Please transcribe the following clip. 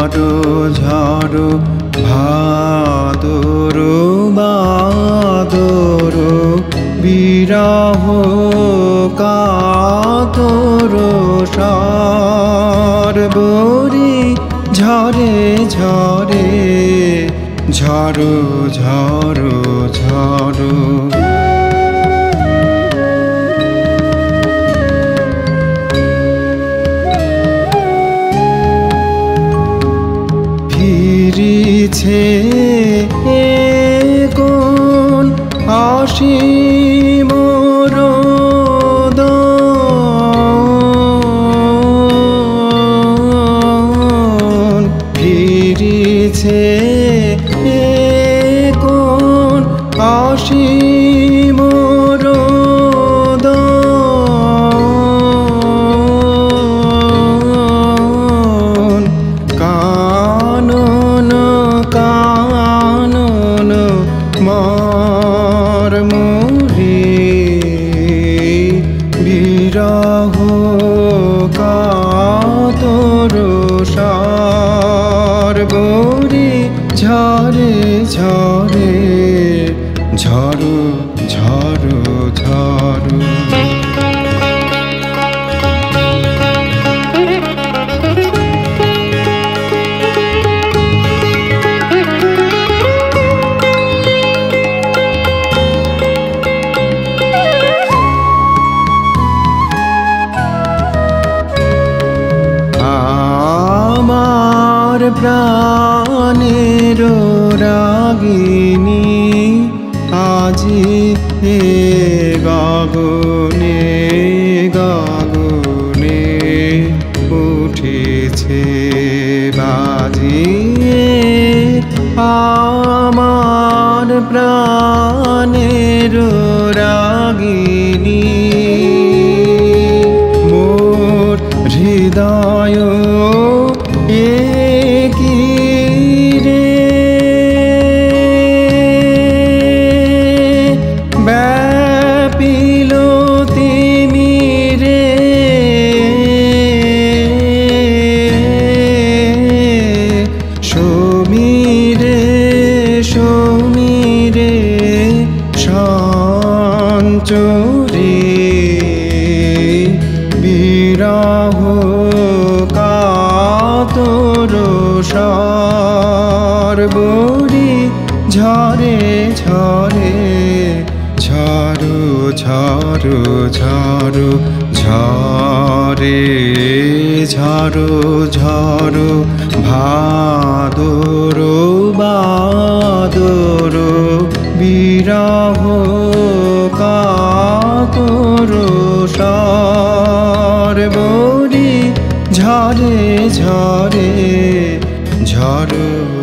ঝড়ো ঝড়ো ভাদর বাদর বিরহ কাতর সর্বরি ঝরে ঝরে ঝড়ো ঝড়ো ঝড়ো ফিরিছে কোন অসীম রোদন ফিরিছে কোন অসীম রোদন কানন কানন মর্মরে বিরহ কাতর সর্বরি ঝরে ঝরে ঝড়ো ঝড়ো ঝড়ো আমার প্রাণের রাগিনী আজি হে গগনে গগনে উঠেছে বাজিয়ে আমার প্রাণের রাগিনী মোর হৃদয় ব্যাপিল তিমিরে সমীরে সমীরে সঞ্চরে বিরহ কাতর সর্বরি ঝরে ঝরে ঝড়ো ঝড়ো ঝড়ো ঝরে ঝড়ো ঝড়ো ভাদর বাদর বিরহ কাতর সর্বরি ঝরে ঝরে ঝড়ো